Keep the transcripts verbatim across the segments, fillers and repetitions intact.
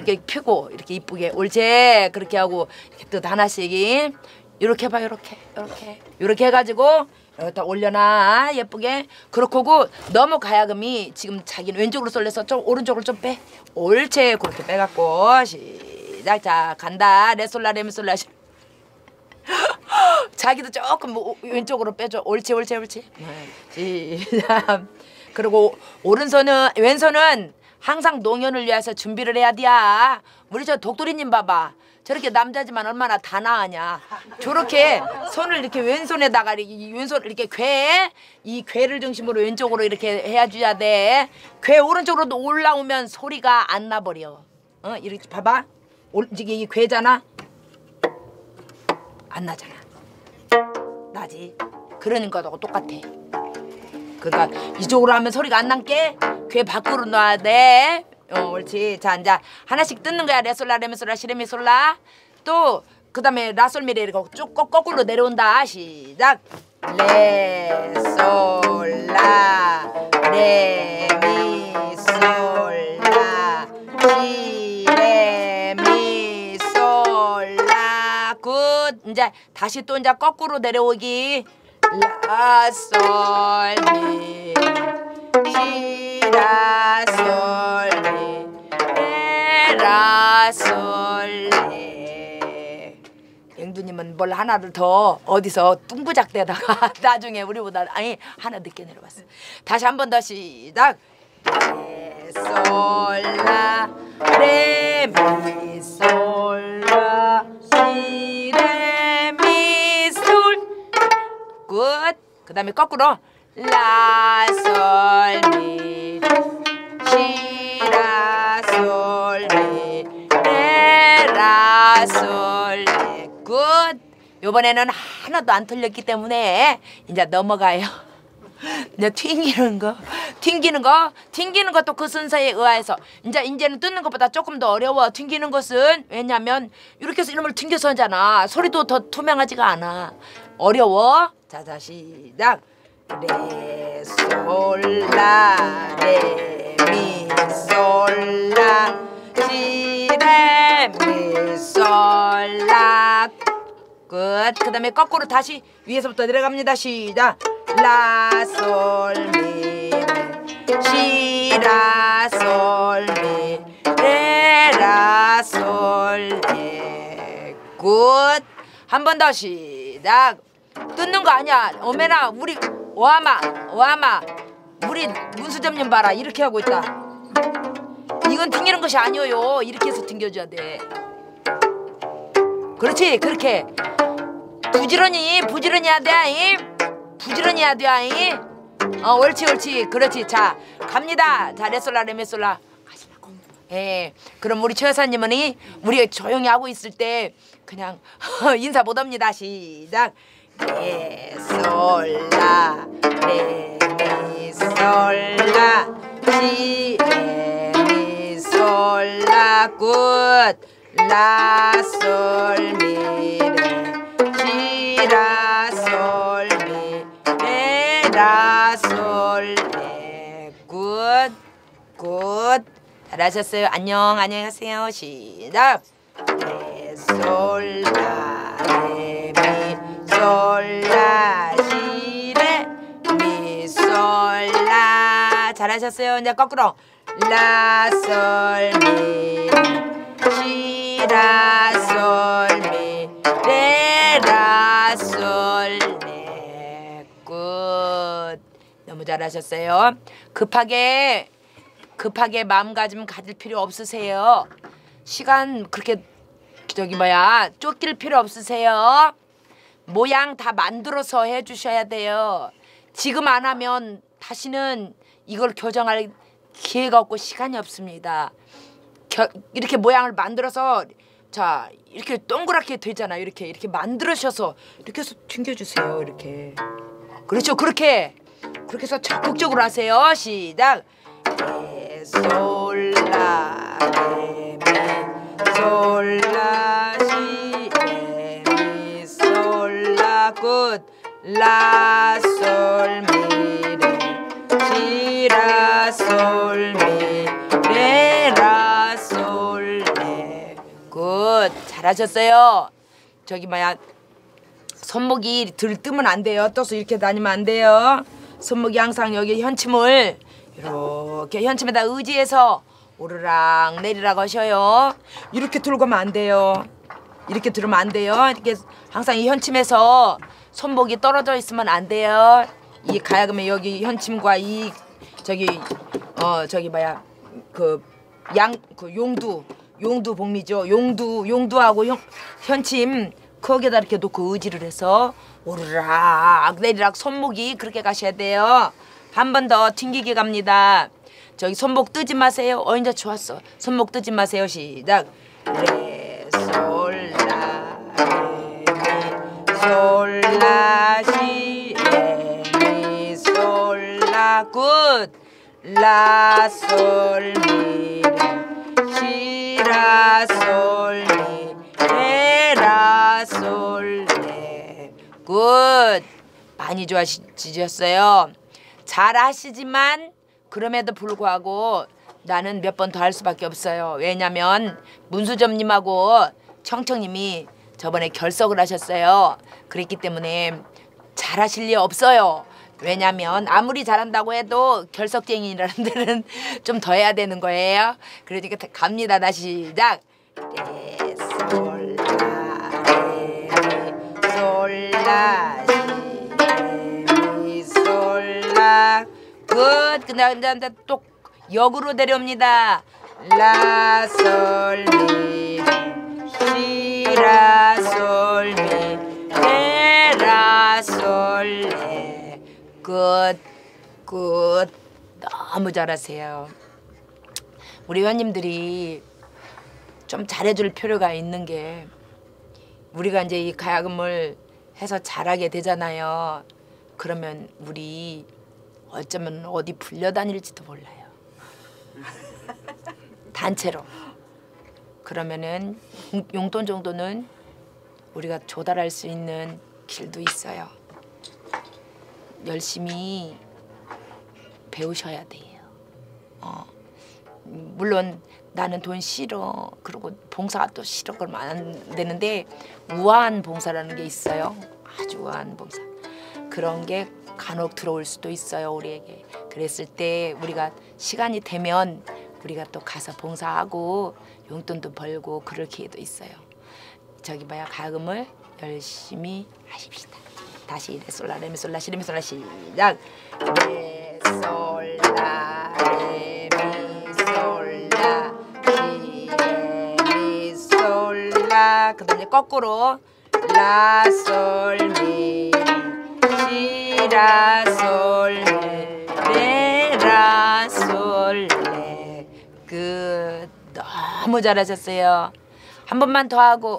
이렇게 펴고 이렇게 이쁘게 옳지 그렇게 하고 이렇게 또 하나씩 이렇게 해봐 이렇게 이렇게 이렇게 해가지고 여기다 올려놔 예쁘게. 그렇게 하고 너무 가야금이 지금 자기는 왼쪽으로 쏠려서 좀 오른쪽으로 좀 빼. 옳지 그렇게 빼갖고 시작. 자 간다. 레솔라 레미솔라. 자기도 조금 뭐 왼쪽으로 빼줘. 옳지 옳지 옳지. 시작. 그리고 오른손은 왼손은 항상 농연을 위해서 준비를 해야 돼. 우리 저 독도리님 봐봐. 저렇게 남자지만 얼마나 단아하냐. 저렇게 손을 이렇게 왼손에다가 이 왼손 이렇게 괴, 이 괴를 중심으로 왼쪽으로 이렇게 해줘야 돼. 괴 오른쪽으로 올라오면 소리가 안 나버려. 어 이렇게 봐봐. 이게 이 괴잖아. 안 나잖아. 나지. 그러는 거하고 똑같아. 그러니까 이쪽으로 하면 소리가 안 남게 괴 밖으로 놔야 돼. 어, 옳지. 자, 이제 하나씩 뜯는 거야. 레솔라, 레미솔라, 시레미솔라. 또 그다음에 라솔미레 이렇게 쭉 거꾸로 내려온다. 시작. 레솔라, 레미솔라, 시레미솔라. 굿. 이제 다시 또 이제 거꾸로 내려오기. 라솔미 시라솔미 레라솔레. 영두님은 뭘 하나를 더 어디서 뚱부작대다가 나중에 우리보다 아니 하나 늦게 내려왔어. 다시 한 번 더 시작. 레솔라 레미솔라 시레미솔. 굿. 그 다음에 거꾸로 라솔미 시라솔미 레라솔레. 굿. 요번에는 하나도 안 틀렸기 때문에 이제 넘어가요. 이제 튕기는 거, 튕기는 거, 튕기는 것도 그 순서에 의해서 이제 이제는 뜯는 것보다 조금 더 어려워. 튕기는 것은 왜냐면 이렇게 해서 이놈을 튕겨서 하잖아. 소리도 더 투명하지가 않아. 어려워. 자자 시작. 레솔라 레미솔라 시레미솔라. 끝. 그 다음에 거꾸로 다시 위에서부터 내려갑니다. 시작. 라솔미 시라솔미 레라솔레. 굿. 한 번 더 시작. 뜯는 거 아니야. 어메나 우리 오아마 오아마 우리 문수점님 봐라. 이렇게 하고 있다. 이건 튕기는 것이 아니에요. 이렇게 해서 튕겨줘야 돼. 그렇지. 그렇게 부지런히 부지런히 해야 돼. 부지런히 해야 돼. 어 옳지 옳지. 그렇지. 자 갑니다. 자 레솔라 레미솔라 하시라고. 예. 그럼 우리 최 여사님은 우리 조용히 하고 있을 때 그냥 인사 못 합니다. 시작. 레솔라 레미솔라 시레미솔라. 굿. 라솔미 시라솔미 레라솔레. 굿. 굿. 잘하셨어요. 안녕. 안녕하세요. 시작. 레솔라 레미솔라 시레 미솔라. 잘하셨어요. 이제 거꾸로 라솔미 시라솔미 레라솔레. 굿. 너무 잘하셨어요. 급하게 급하게 마음가짐 가질 필요 없으세요. 시간 그렇게 저기 뭐야 쫓길 필요 없으세요. 모양 다 만들어서 해주셔야 돼요. 지금 안 하면 다시는 이걸 교정할 기회가 없고 시간이 없습니다. 겨, 이렇게 모양을 만들어서 자 이렇게 동그랗게 되잖아. 이렇게 이렇게 만들으셔서 이렇게 해서 튕겨주세요. 이렇게 그렇죠. 그렇게 그렇게 해서 적극적으로 하세요. 시작. 레솔라 레미솔라 시레미솔라. 굿. 라솔미레 시라솔미 레라솔레. 잘하셨어요. 저기 뭐야 손목이 들뜨면 안 돼요. 떠서 이렇게 다니면 안 돼요. 손목이 항상 여기 현침을 이렇게 현침에다 의지해서 오르락 내리락 하셔요. 이렇게 들고 가면 안 돼요. 이렇게 들으면 안 돼요. 이렇게 항상 이 현침에서 손목이 떨어져 있으면 안 돼요. 이 가야금의 여기 현침과 이 저기 어 저기 뭐야 그 양 그 용두 용두 복미죠. 용두 용두하고 현, 현침 거기에다 이렇게 놓고 의지를 해서 오르락 내리락 손목이 그렇게 가셔야 돼요. 한 번 더 튕기게 갑니다. 저기 손목 뜨지 마세요. 어 이제 좋았어. 손목 뜨지 마세요. 시작. 레 솔 라 레 솔 라 시 레 미 솔 라 굿 라 솔 미 레 시 라 솔 미 레 라 솔 레 굿. 많이 좋아지셨어요. 잘 하시지만 그럼에도 불구하고 나는 몇 번 더 할 수밖에 없어요. 왜냐면 문수점님하고 청청님이 저번에 결석을 하셨어요. 그랬기 때문에 잘하실 리 없어요. 왜냐면 아무리 잘한다고 해도 결석쟁이라는 데는 좀 더 해야 되는 거예요. 그러니까 갑니다. 다시 시작. 레, 솔, 라, 레, 미, 솔, 라, 시, 레, 미, 솔, 라. 굿. 그다음 또 역으로 내려옵니다. 라, 솔, 미, 시, 라, 솔, 미, 레, 라, 솔, 레. 굿. 굿. 너무 잘하세요. 우리 회원님들이 좀 잘해줄 필요가 있는 게 우리가 이제 이 가야금을 해서 잘하게 되잖아요. 그러면 우리 어쩌면 어디 불려다닐지도 몰라요. 단체로. 그러면은 용돈 정도는 우리가 조달할 수 있는 길도 있어요. 열심히 배우셔야 돼요. 어. 물론 나는 돈 싫어. 그리고 봉사가 또 싫어. 그러면 안 되는데 우아한 봉사라는 게 있어요. 아주 우아한 봉사. 그런 게 간혹 들어올 수도 있어요. 우리에게. 그랬을 때 우리가 시간이 되면 우리가 또 가서 봉사하고 용돈도 벌고 그럴 기회도 있어요. 저기 뭐야 가야금을 열심히 하십시다. 다시 레솔라 레미솔라 시레미솔라 시작. 레솔라 레미솔라 시레미솔라. 그다음에 거꾸로 라솔미 시라솔레 레라솔레. 그 너무 잘하셨어요. 한 번만 더 하고.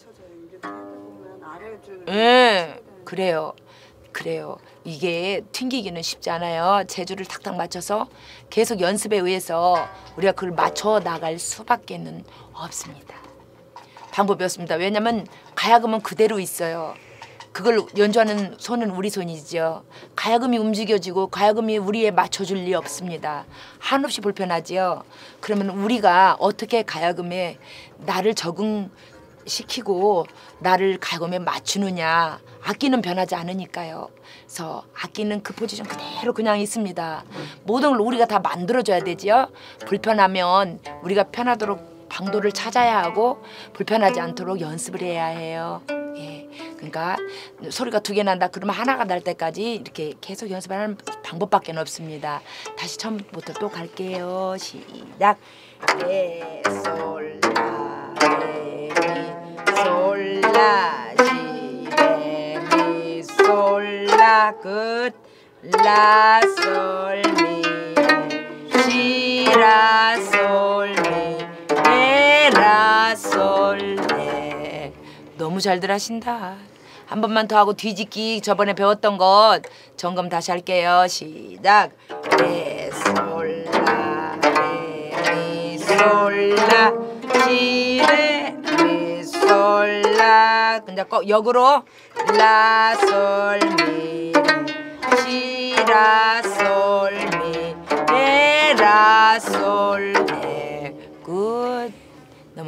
예, 그래요. 그래요. 이게 튕기기는 쉽지 않아요. 재주를 탁탁 맞춰서 계속 연습에 의해서 우리가 그걸 맞춰 나갈 수밖에는 없습니다. 방법이 없습니다. 왜냐면 가야금은 그대로 있어요. 그걸 연주하는 손은 우리 손이죠. 가야금이 움직여지고 가야금이 우리에 맞춰줄 리 없습니다. 한없이 불편하지요. 그러면 우리가 어떻게 가야금에 나를 적응시키고 나를 가야금에 맞추느냐. 악기는 변하지 않으니까요. 그래서 악기는 그 포지션 그대로 그냥 있습니다. 모든 걸 우리가 다 만들어줘야 되지요. 불편하면 우리가 편하도록 방도를 찾아야 하고 불편하지 않도록 연습을 해야 해요. 예, 그러니까 소리가 두 개 난다 그러면 하나가 날 때까지 이렇게 계속 연습하는 방법밖에 없습니다. 다시 처음부터 또 갈게요. 시작. 레, 솔, 라, 레, 미, 솔, 라, 시, 레, 미, 솔, 라, 끝. 라, 솔, 미, 레, 시, 라, 솔, 미, 레, 라, 솔, 레. 너무 잘들 하신다. 한 번만 더 하고 뒤집기 저번에 배웠던 것 점검 다시 할게요. 시작. 레, 솔, 라, 레, 미, 솔, 라, 시, 레, 미, 솔, 라. 근데 꼭 역으로 라, 솔, 미, 레, 시, 라, 솔, 미, 레, 라, 솔, 레. 굿. 너무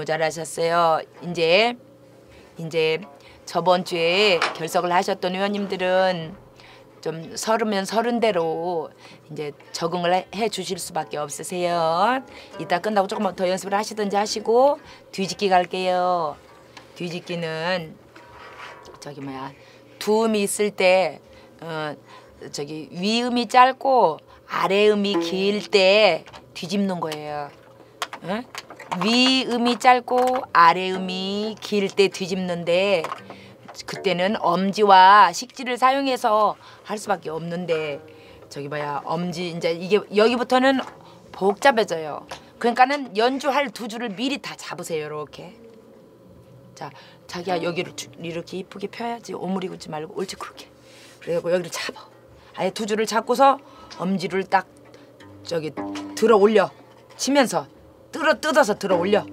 너무 잘하셨어요. 이제 이제 저번 주에 결석을 하셨던 회원님들은 좀 서르면 서른 대로 이제 적응을 해, 해 주실 수밖에 없으세요. 이따 끝나고 조금만 더 연습을 하시든지 하시고 뒤집기 갈게요. 뒤집기는 저기 뭐야 두음이 있을 때 어, 저기 위음이 짧고 아래음이 길 때 뒤집는 거예요. 응? 위음이 짧고 아래음이 길 때 뒤집는데 그때는 엄지와 식지를 사용해서 할 수밖에 없는데 저기 뭐야 엄지 이제 이게 여기부터는 복잡해져요. 그러니까는 연주할 두 줄을 미리 다 잡으세요. 이렇게. 자, 자기야 여기를 이렇게 이쁘게 펴야지. 오므리 긋지 말고 옳지 그렇게. 그리고 여기를 잡아. 아예 두 줄을 잡고서 엄지를 딱 저기 들어 올려 치면서 뜯어 뜯어서 들어 올려.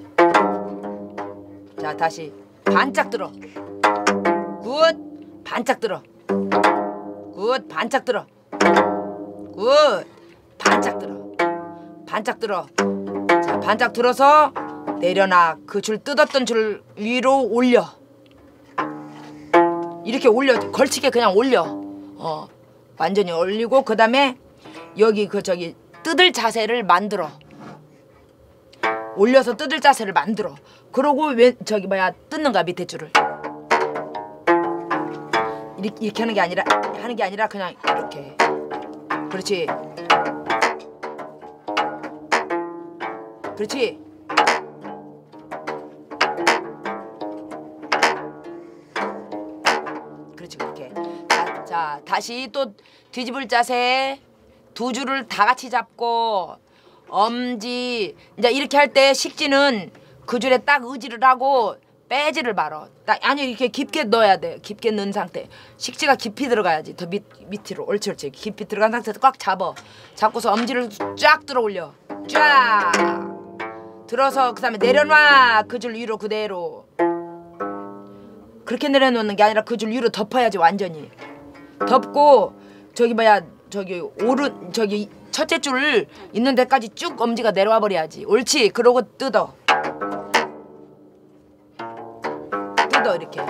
자 다시 반짝 들어. 굿 반짝 들어. 굿 반짝 들어. 굿 반짝 들어. 반짝 들어. 자 반짝 들어서 내려놔. 그 줄 뜯었던 줄 위로 올려. 이렇게 올려. 걸치게 그냥 올려. 어 완전히 올리고 그 다음에 여기 그 저기 뜯을 자세를 만들어. 올려서 뜯을 자세를 만들어. 그러고 왜 저기 뭐야 뜯는가 밑에 줄을 이렇게, 이렇게 하는 게 아니라 하는 게 아니라 그냥 이렇게. 그렇지. 그렇지. 그렇지 그렇게. 자, 자 다시 또 뒤집을 자세. 두 줄을 다 같이 잡고 엄지 이제 이렇게 할 때 식지는 그 줄에 딱 의지를 하고 빼지를 말어. 딱 아니 이렇게 깊게 넣어야 돼. 깊게 넣은 상태. 식지가 깊이 들어가야지. 더 밑 밑으로. 옳지 옳지. 깊이 들어간 상태에서 꽉 잡아. 잡고서 엄지를 쫙 들어 올려. 쫙 들어서 그다음에 내려놔. 그 줄 위로 그대로. 그렇게 내려놓는 게 아니라 그 줄 위로 덮어야지 완전히. 덮고 저기 뭐야 저기 오른 저기 첫째 줄 있는 데까지 쭉 엄지가 내려와 버려야지. 옳지. 그러고 뜯어. 뜯어 이렇게.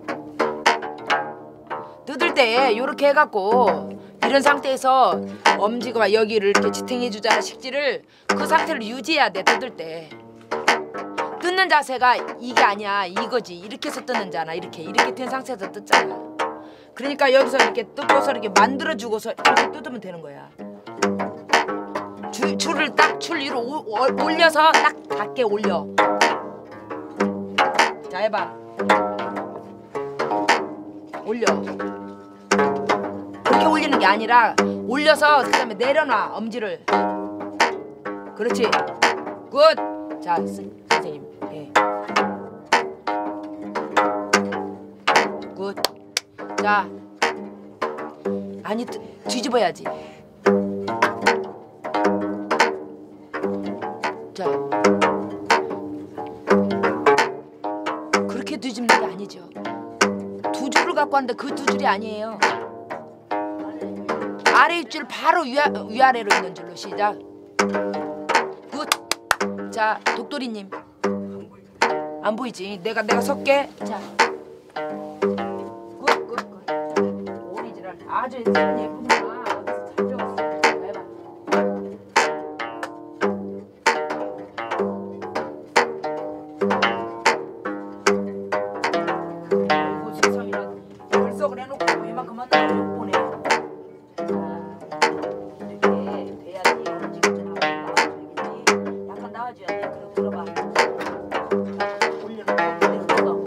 뜯을 때 요렇게 해갖고 이런 상태에서 엄지가 여기를 이렇게 지탱해 주잖아. 식지를 그 상태를 유지해야 돼. 뜯을 때. 뜯는 자세가 이게 아니야. 이거지. 이렇게 해서 뜯는잖아. 이렇게 이렇게 된 상태에서 뜯잖아. 그러니까 여기서 이렇게 뜯고서 이렇게 만들어주고서 이렇게 뜯으면 되는 거야. 줄, 줄을 딱 줄 위로 오, 오, 올려서 딱 닿게 올려. 자 해봐. 올려. 그렇게 올리는 게 아니라 올려서 그 다음에 내려놔 엄지를. 그렇지. 굿. 자 선생님. 예. 굿. 자, 아니 뒤집어야지. 자, 그렇게 뒤집는 게 아니죠. 두 줄을 갖고 왔는데 그 두 줄이 아니에요. 아래 줄 바로 위, 위아래로 있는 줄로 시작. 굿. 자, 독도리님. 안 보이지? 내가 내가 섞게. 자. 아주 예쁘구나. 어디서 잘 배웠어. 해봐. 아이고 세상에나 결석을 해놓고 이만큼 한다고 못 보네. 자 이렇게 돼야지 움직이지 나와줘야지. 약간 나와줘야 돼. 그럼 들어봐. 올려놓고 그대로 뜯어.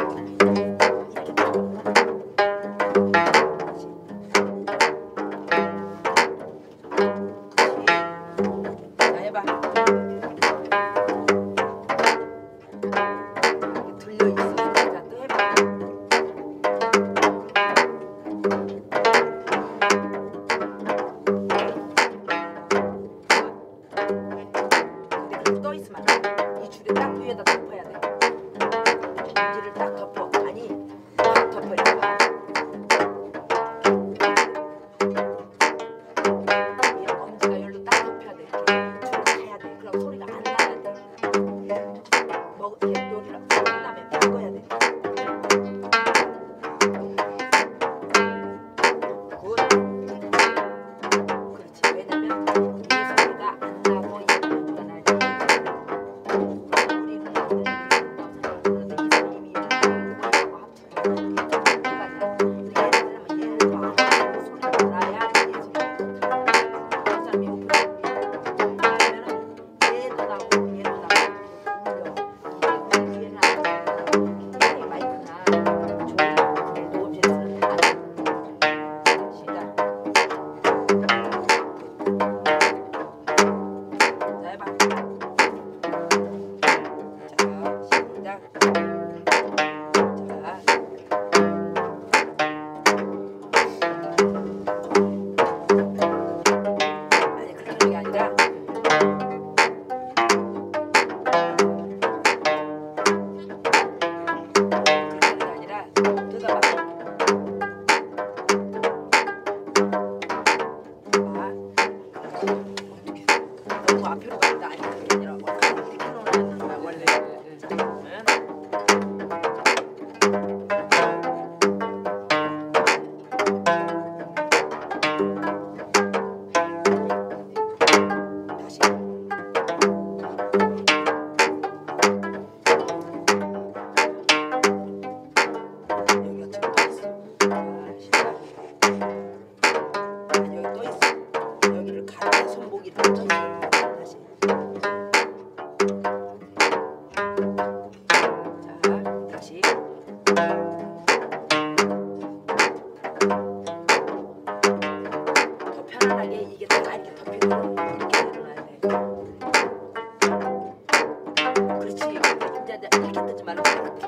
여기 또 있어. 여기를 가르쳐 손목이를 다시 다시. 자 다시. 더 편안하게 이게 다 이렇게 덮이도록 이렇게 내려놔야 돼. 그렇지. 이제 이렇게 뜨지 말고 이렇게.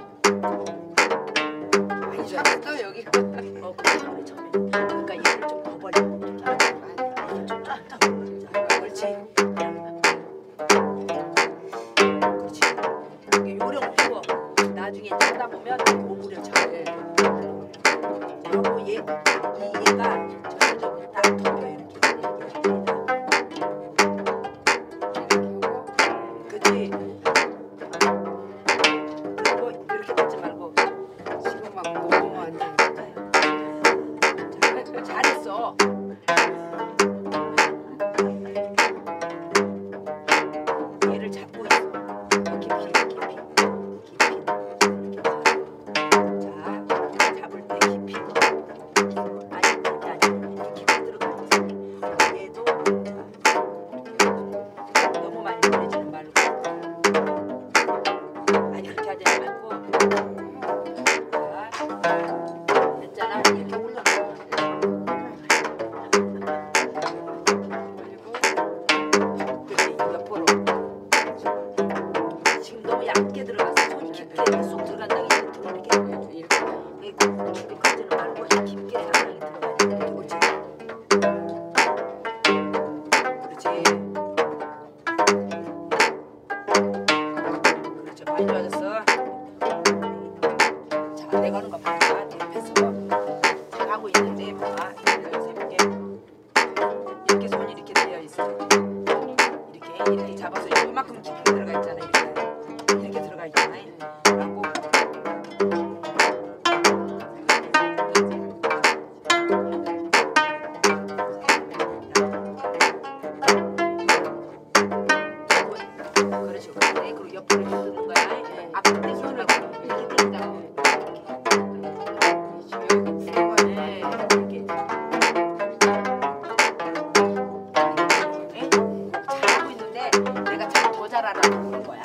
많이 좋았어 여기. 어 그래 처음에. 그러니까 얘를 좀 더 벌려. 이렇게 좀 더. 그렇지. 그렇지. 이게 요령 배워. 나중에 이제 하다 보면 오므려져. 하고 얘, 이 얘가 전체적으로 딱 덮여 이렇게. 그렇지. 그리고 이렇게 덮지 말고 지금 막 너무 완전 잘했어. 얘를 잡고 있어. 더 깊이 깊이 깊이 이렇게. 자 잡을 때 깊이. 아니 그렇게 아니고 깊이 들어가지. 얘도 자 너무 많이 보내지는 말고. 아니 그렇게 하지 말고. 자 됐잖아. 이렇게 올려놔. 그렇지 옆으로. 지금 너무 얇게 들어가서 손이 깊게 쏙 들어간다고 이렇게 들어 이렇게 이렇게 깊게 걷지는 말고 깊게 향이 들어가야 돼. 이렇게 옳지. 그렇지. 그렇죠. 많이 좋아졌어. 자 내가 하는 거 봐. 옆에서 잘 하고 있는데 봐. 이렇게 이렇게 손이 이렇게 되어 있어. 이렇게 이렇게 잡아서 이만큼 깊게 들어가 있잖아. 이렇게 이렇게 들어가 있잖아. 라고 그렇지. 그래. 그리고 옆으로 이렇게 넣는 거야. 앞으로 내 손을 이렇게 땡긴다. 네, 이렇게. 네? 잘하고 있는데 내가 참 더 잘하라고 그런 거야.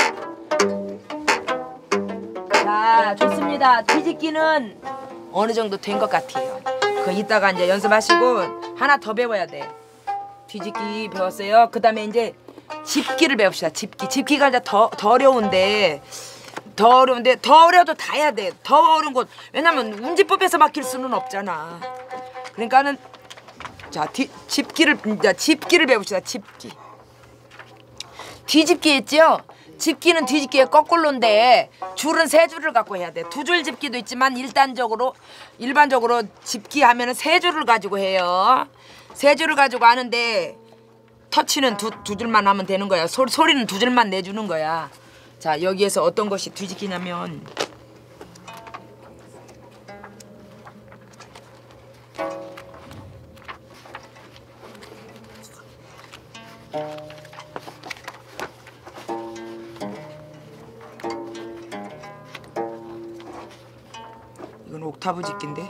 자, 좋습니다. 뒤집기는 어느 정도 된 것 같아요. 그 이따가 이제 연습하시고 하나 더 배워야 돼. 뒤집기 배웠어요. 그 다음에 이제 집기를 배웁시다. 집기. 집기가 이제 더, 더 어려운데 더 어려운데 더 어려도 다 해야 돼. 더 어려운 것. 왜냐면 운지법에서 맡길 수는 없잖아. 그러니까는 자 뒤, 집기를 이제 집기를 배웁시다. 집기. 뒤집기 있죠? 집기는 뒤집기의 거꾸로인데 줄은 세 줄을 갖고 해야 돼. 두 줄 집기도 있지만 일단적으로 일반적으로 집기 하면은 세 줄을 가지고 해요. 세 줄을 가지고 하는데 터치는 두, 두 줄만 하면 되는 거야. 소, 소리는 두 줄만 내주는 거야. 자 여기에서 어떤 것이 뒤집기냐면 이건 옥타브 집기인데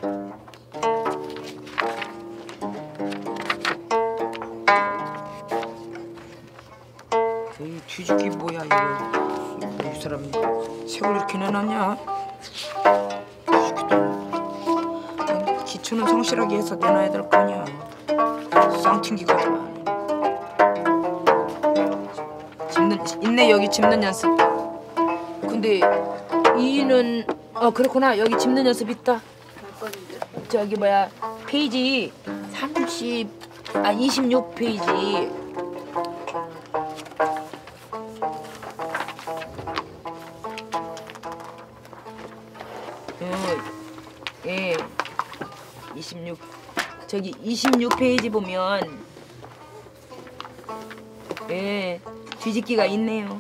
이 뒤집기 뭐야 이거 이 사람 책을 이렇게 내놨냐 기초는 성실하게 해서 내놔야 될 거 아니야 쌍튕기가 집는 있네 여기 집는 연습 근데 이는 어 그렇구나 여기 집는 연습 있다 저기 뭐야 페이지 삼십 아 이십육 페이지 어, 예 이십육 저기 이십육 페이지 보면 예 뒤집기가 있네요.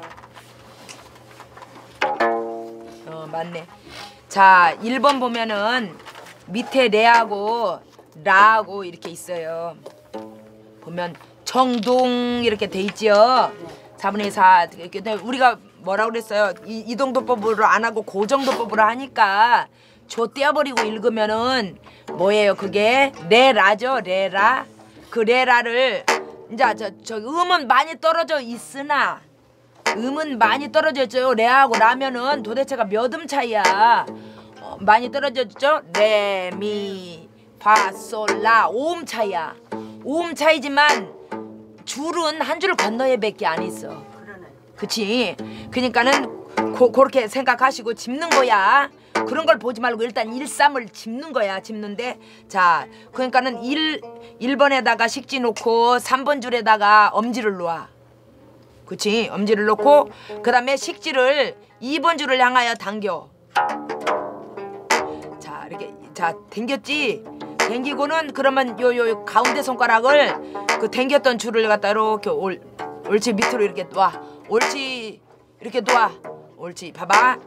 어 맞네. 자 일 번 보면은 밑에 레하고 라하고 이렇게 있어요. 보면 정동 이렇게 돼 있지요. 사분의 사 우리가 뭐라고 그랬어요? 이, 이동도법으로 안 하고 고정도법으로 하니까 조 떼어버리고 읽으면은 뭐예요 그게? 레라죠 레라. 그 레라를 이제 저, 저 음은 많이 떨어져 있으나 음은 많이 떨어져 있죠. 레하고 라면은 도대체가 몇 음 차이야. 어, 많이 떨어져 있죠. 레, 미, 파, 솔, 라 오 음 차이야. 오 음 차이지만 줄은 한 줄 건너에 밖에 안 있어. 그치? 그러니까는 고, 그렇게 생각하시고 짚는 거야. 그런 걸 보지 말고 일단 일삼을 짚는 거야. 짚는데 자 그러니까는 일, 일 번에다가 식지 놓고 삼 번 줄에다가 엄지를 놓아. 그치? 엄지를 놓고 그 다음에 식지를 이 번 줄을 향하여 당겨. 자 이렇게 자 당겼지? 당기고는 그러면 요 요 가운데 손가락을 그 당겼던 줄을 갖다 이렇게 올 옳지 밑으로 이렇게 놔. 옳지 이렇게 놔. 옳지 봐봐.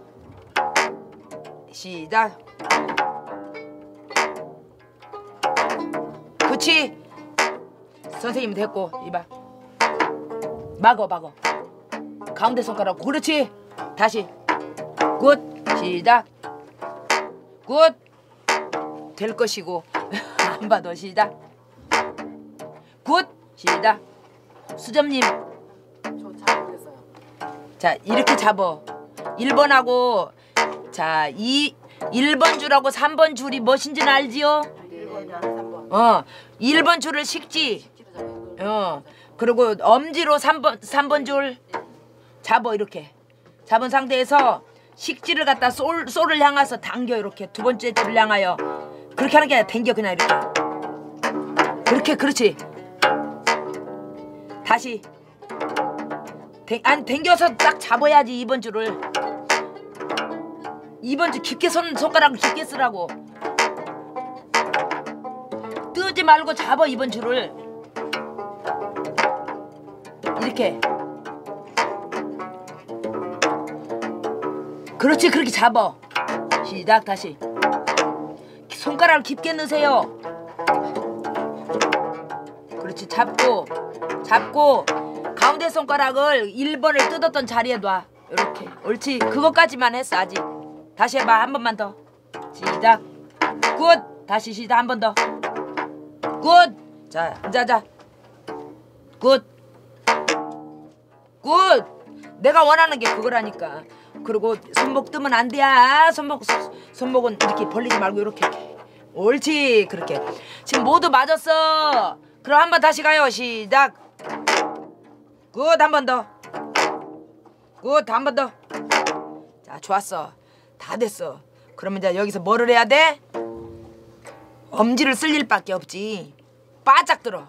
시작. 그치? 선생님 됐고 이봐. 막어 막어. 가운데 손가락 그렇지. 다시. 굿. 시작. 굿. 될 것이고 안 봐도 시작. 굿. 시작. 수점님. 저 잘못했어요. 자 이렇게 잡어. 일 번하고 자 이 일 번 줄하고 삼 번 줄이 무엇인지는 알지요? 일 번이랑 삼 번. 어 일 번 줄을 식지. 어 그리고 엄지로 삼 번 삼 번 줄 잡어. 이렇게 잡은 상태에서 식지를 갖다 솔 솔을 향해서 당겨. 이렇게 두 번째 줄을 향하여 그렇게 하는 게 아니라 당겨. 그냥 이렇게 그렇게. 그렇지. 다시 댕, 아니 당겨서 딱 잡아야지. 이 번 줄을 이 번 줄 깊게 손, 손가락을 깊게 쓰라고. 뜨지 말고 잡아. 이 번 줄을 이렇게. 그렇지. 그렇게 잡아. 시작. 다시 손가락을 깊게 넣으세요. 그렇지. 잡고 잡고 가운데 손가락을 일 번을 뜯었던 자리에 놔. 이렇게. 옳지. 그것까지만 했어 아직. 다시 해봐. 한 번만 더. 시작. 굿. 다시 시작. 한 번 더. 굿. 자, 자자. 굿. 굿. 내가 원하는 게 그거라니까. 그리고 손목 뜨면 안 돼. 손목 손목은 이렇게 벌리지 말고 이렇게. 옳지. 그렇게. 지금 모두 맞았어. 그럼 한 번 다시 가요. 시작. 굿. 한 번 더. 굿. 한 번 더. 자, 좋았어. 다 됐어. 그러면 이제 여기서 뭐를 해야 돼? 엄지를 쓸 일밖에 없지. 바짝 들어.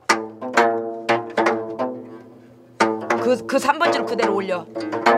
그, 그 삼 번 줄 그대로 올려.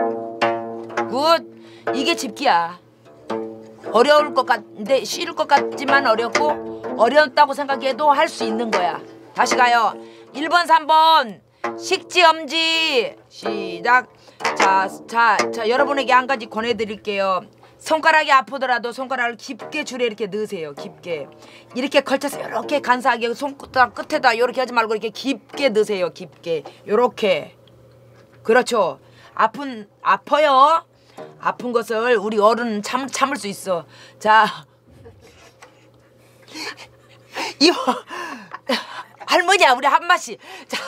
굿. 이게 짚기야. 어려울 것 같은데 쉬울 것 같지만 어렵고 어렵다고 생각해도 할 수 있는 거야. 다시 가요. 일 번 삼 번 식지 엄지. 시작. 자, 자, 자 여러분에게 한 가지 권해드릴게요. 손가락이 아프더라도 손가락을 깊게 줄에 이렇게 넣으세요. 깊게 이렇게 걸쳐서 이렇게 간사하게 손가락 끝에다 이렇게 하지 말고 이렇게 깊게 넣으세요. 깊게 이렇게. 그렇죠. 아픈 아파요. 아픈 것을 우리 어른은 참 참을 수 있어. 자, 이모 할머니야 우리 한마씨. 자,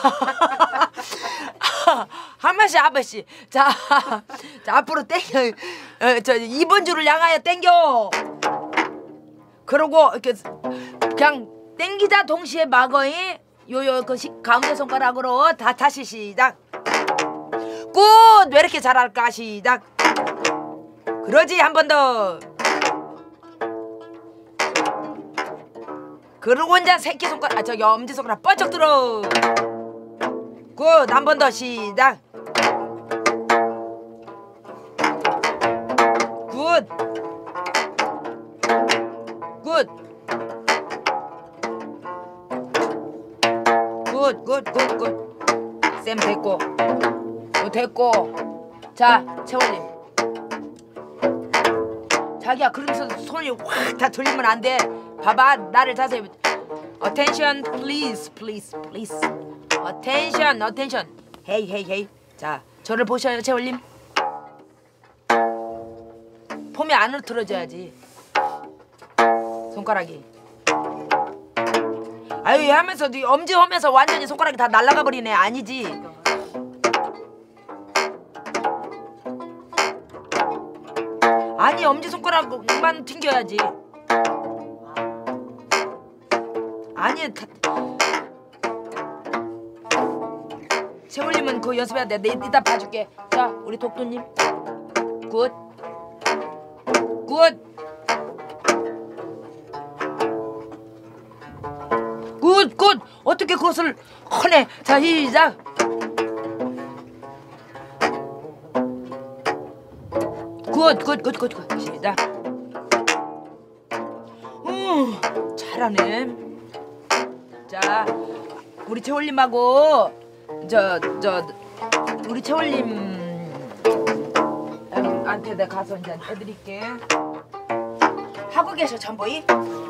한마씨 아버씨. 자, 자 앞으로 땡겨. 어, 저 이 번 줄을 향하여 땡겨. 그러고 이렇게 그냥 땡기자 동시에 막어이 요요 그 시, 가운데 손가락으로 다 다시 시작. 굿. 왜 이렇게 잘할까? 시작. 그러지. 한 번 더. 그러고 이제 새끼 손가락 아 저기 엄지 손가락 뻗쩍 들어. 굿. 한 번 더. 시작. 굿. 굿. 굿. 굿. 굿. 굿. 쌤 됐고. 어, 됐고. 자, 채원님. 자기야 그러면서 손이 확 다 돌리면 안 돼. 봐봐. 나를 자세히. Attention, please, please, please. Attention, attention. Hey, hey, hey. 자, 저를 보셔요, 채원님. 폼이 안으로 들어줘야지. 손가락이. 아유 하면서 네 엄지 하면서 완전히 손가락이 다 날아가 버리네. 아니지. 아니 엄지 손가락만 튕겨야지. 아니 다... 세월님은 그거 연습해야 돼. 내 이따 봐줄게. 자 우리 독도님 굿 굿. 굿 굿. 어떻게 그것을 허네. 자 시작. 굿 굿 굿 굿 굿. 시작. 음 잘하네. 자 우리 채월님하고 저 저 우리 채월님한테 내가 가서 이제 해드릴게. 하고 계셔 전보이.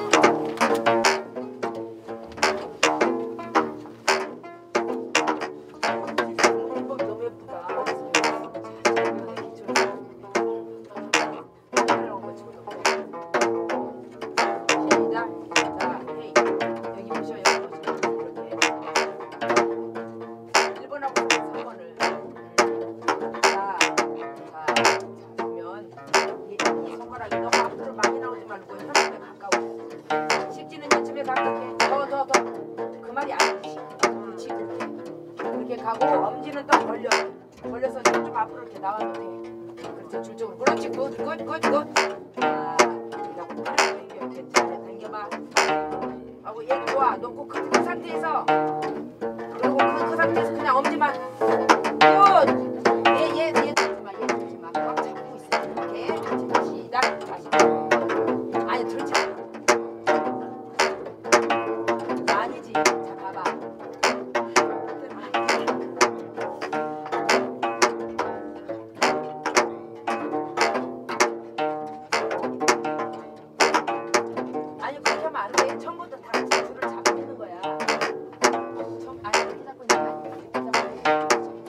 너무 예쁘다. 시작. 자 헤이 여기 보셔 여기 보셔. 이렇게 일 번하고 삼 번을. 자, 자 보면 이, 이 손가락이 너무 앞으로 많이 나오지 말고 현장에 가까워. 식지는 이쯤에 가깝게. 더 더 더. 그 말이 아니지. 그렇지 그렇게. 그렇게 가고 엄지는 또 벌려. 벌려서 좀 앞으로 이렇게 나와도 돼. 그렇지 줄적으로. 그렇지 굿굿굿굿. 자 이렇게 이렇게 잘 당겨봐. 하고 얘 좋아. 놓고 그, 그 상태에서 그리고 그, 그 상태에서 그냥 엄지만 굿. 얘얘얘 들지 마. 얘 들지 마. 꽉 잡고 있어. 이렇게 다시 시작. 다시. 아니 들지 마. 아니지. 자 봐봐. 아니 그렇게 하면 안 돼. 처음부터 다 같이 줄을 잡고 있는 거야. 처음 아니 이렇게 잡고 있는 게 아니야. 이렇게 잡고 있는 거야.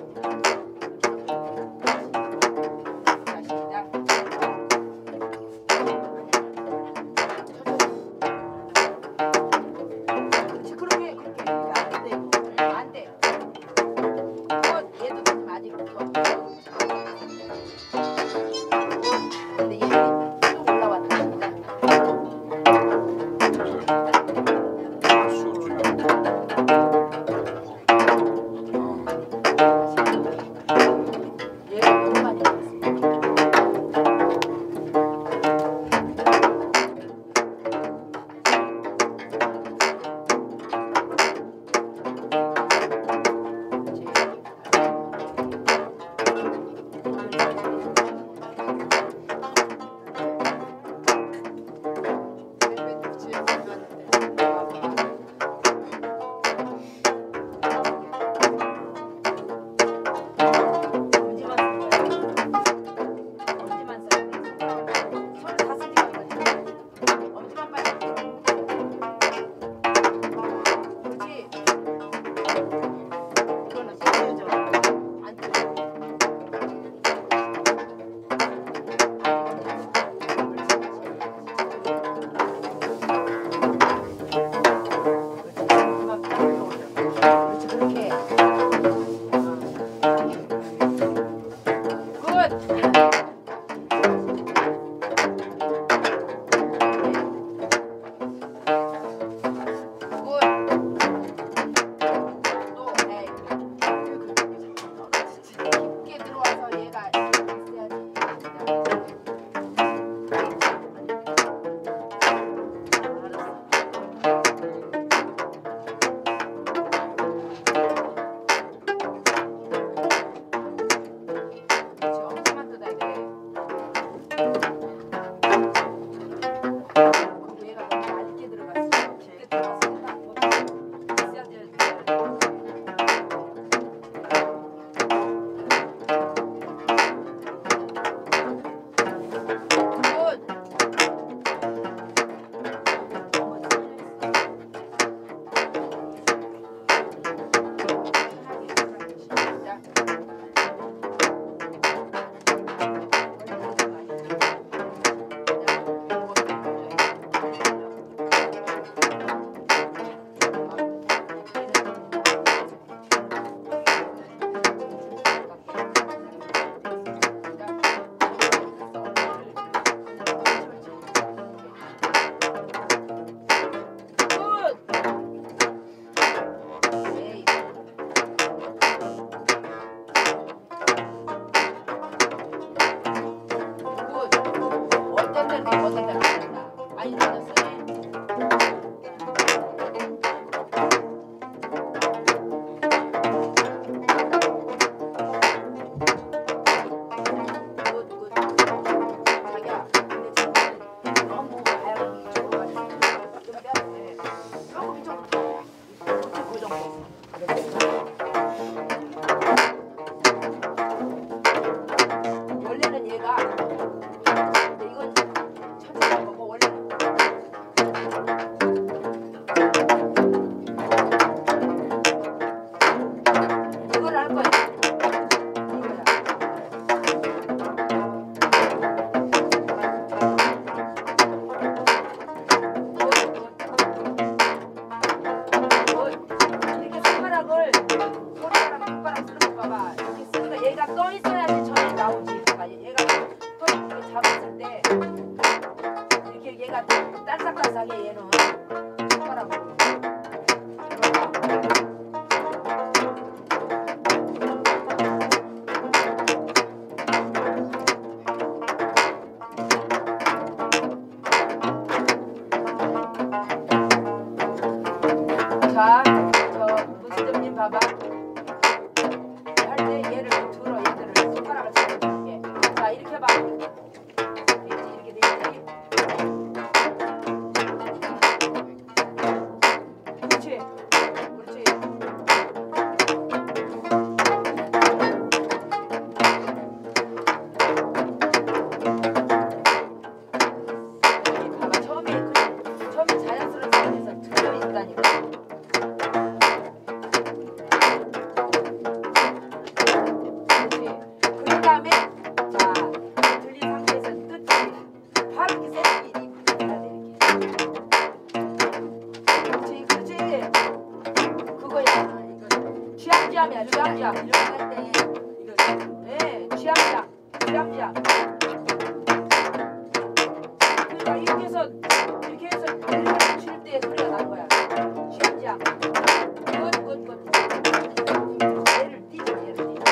손가락으로. 자, 저 문수점님 봐봐. 할 때 얘를 들어, 얘들을 손가락을 잡아줄게. 자, 이렇게 봐. 되지, 이렇게 되지. 그렇지, 그렇지. 여기 봐봐. 처음에 그 처음에 자연스러운 상태에서 들어 있다니까. 그 다음에 자 들린 상태에서 뜯지 바로 이렇게 세게 해야 돼 이렇게. 그렇지 그렇지 그거야. 이거 쥐암쥐암이야 쥐암쥐암. 이렇게 할 때 이거 네 쥐암쥐암 쥐암쥐암. 그러니까 이렇게 해서 이렇게 해서 이렇게 칠 때 소리가 날 거야. 쥐암쥐암. 굿굿굿. 얘를 띄죠 얘를 띄.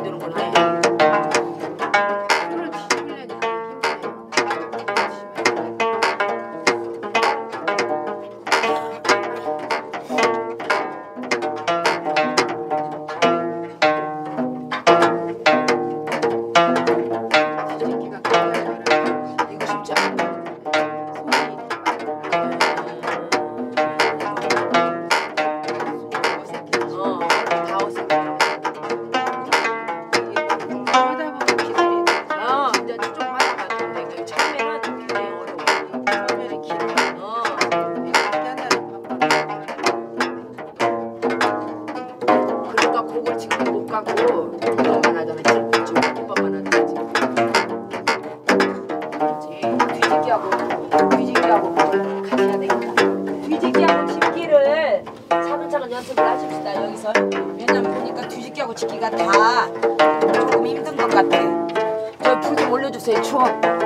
되는구나. 손을 뒤집으려니까 뒤집기가 그래야 이거 쉽지 않아. 어, 다 어색해. 하다 보면 기술이 어, 이제 좀 하다가 근데 처음에는 굉장히 어려워. 처음에는 길어. 어, 이렇게 한다는 방법이 그러니까 곡을 지금 못 가고 이것만 하잖아. 지금 지금 기법만 하잖아. 지금. 그렇지. 뒤집기하고 뒤집기하고 그걸 같이 해야 되겠다. 뒤집기하고 집기를 차근차근 연습을 하십시다. 여기서. 왜냐면 보니까 뒤집기하고 집기가 다 조금 힘든 것 같아. 저 불 좀 올려주세요. 추워.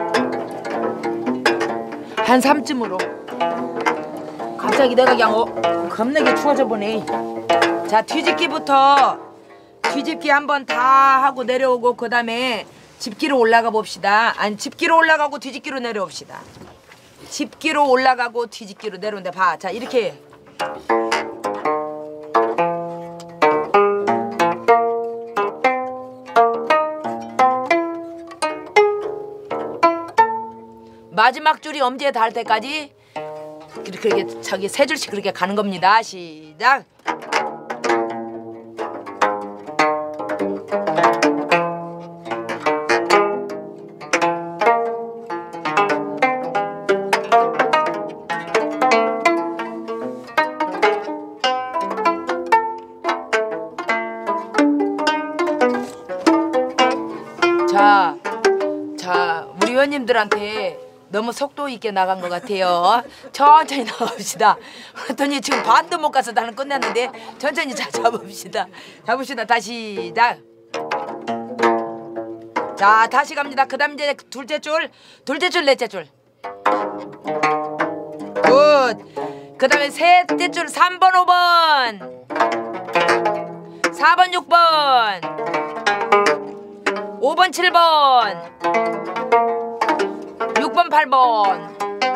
한 삼쯤으로. 갑자기 내가 그냥 어, 겁나게 추워져 보네. 자, 뒤집기부터 뒤집기 한번 다 하고 내려오고 그 다음에 집기로 올라가 봅시다. 아니, 집기로 올라가고 뒤집기로 내려옵시다. 집기로 올라가고 뒤집기로 내려오는데 봐. 자, 이렇게 마지막 줄이 엄지에 닿을 때까지 그렇게 이렇게 저기 세 줄씩 그렇게 가는 겁니다. 시작. 자, 자, 우리 회원님들한테 너무 속도 있게 나간 것 같아요. 천천히 나갑시다. 그랬더니 지금 반도 못 가서 나는 끝났는데 천천히 자 잡읍시다. 잡읍시다. 다시 시작. 자, 다시 갑니다. 그 다음 이제 둘째 줄, 둘째 줄, 넷째 줄. 굿. 그 다음에 셋째 줄 삼 번, 오 번. 사 번, 육 번. 오 번, 칠 번. 육 번, 팔 번.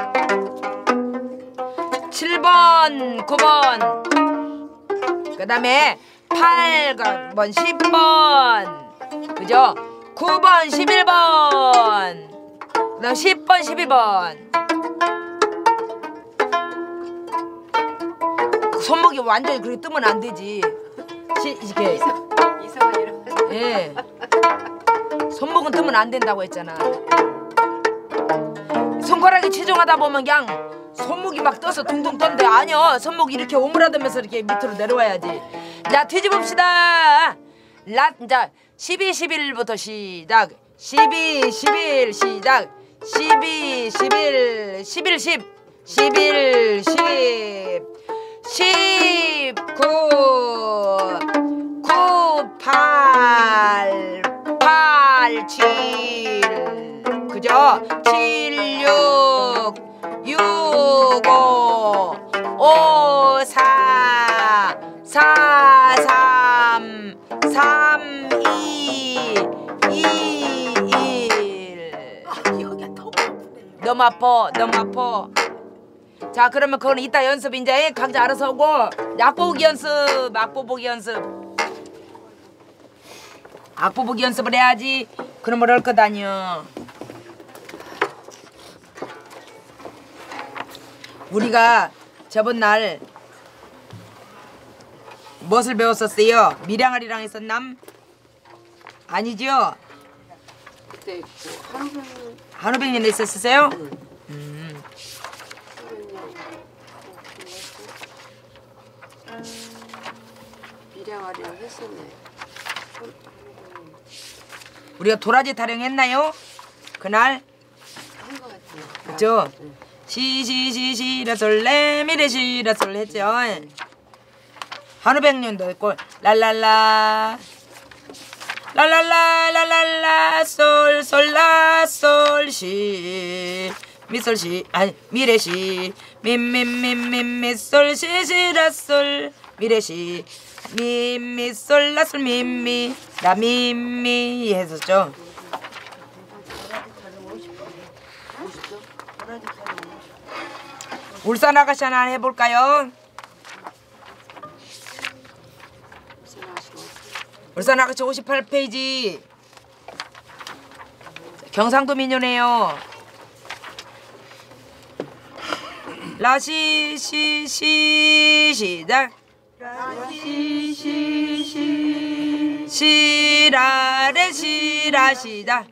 칠 번, 구 번. 그 다음에 팔 번, 십 번. 그죠? 구 번, 십일 번. 그 다음 십 번, 십이 번. 손목이 완전히 그렇게 뜨면 안 되지. 시, 이렇게. 이상한 이런 예. 손목은 뜨면 안 된다고 했잖아. 손가락이 치중하다 보면 그냥 손목이 막 떠서 둥둥 떴는데 아니요. 손목이 이렇게 오므라들면서 이렇게 밑으로 내려와야지. 자, 뒤집읍시다. 라, 자, 십이, 십일부터 시작. 십이, 십일 시작. 십이, 십일, 십일, 십. 십일, 십. 십구, 구, 팔, 팔, 칠. 그죠? 칠, 육, 육, 오, 오, 사, 사, 삼, 삼, 이, 이, 일. 아, 여기가 너무 아프네. 너무 아파, 너무 아파. 자, 그러면 그건 이따 연습 이제 각자 알아서 하고 악보 보기 연습, 악보 보기 연습. 악보 보기 연습을 해야지. 그럼 뭘 할 거다뇨. 우리가 저번 날 무엇을 배웠었어요? 밀양아리랑 했었남? 아니죠? 그때 그 한우병 한우백년 했었어요? 응. 음. 미량아리랑 했었네. 우리가 도라지 타령했나요? 그날? 한 것 같아요. 그죠? 응. 시시시 시라솔 레미레 시라솔 했죠. 한우백년도 했고 랄랄라 랄랄라 랄랄라 솔솔라솔 시 미솔 시 아니 미레 시 민민민민 미솔 시 시라솔 미레 시 미미 솔라솔 미미 라 미미 했었죠. 울산 아가씨 하나 해볼까요? 울산 아가씨 오십팔 페이지. 경상도 민요네요. 라시 시 시 시작. 라시 시 시 시라레 시라 시작.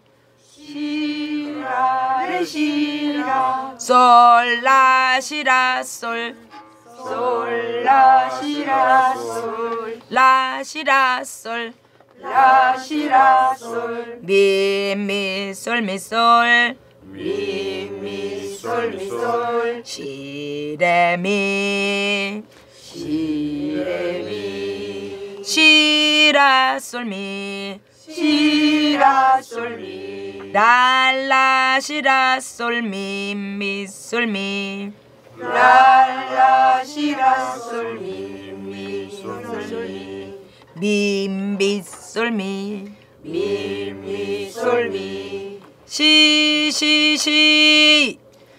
시라레 시라 솔라 시라 솔 솔라 시라 솔 라 시라 솔 라 시라 솔 미 미 솔 미 솔 미 미 솔 미 솔 시레 미 시레 미 시라 솔 미 시라 솔 미 랄라 시라 솔 미 미 솔 미 랄라 시라 솔 미 미 솔 미 미미 솔미 미미 솔미 시시시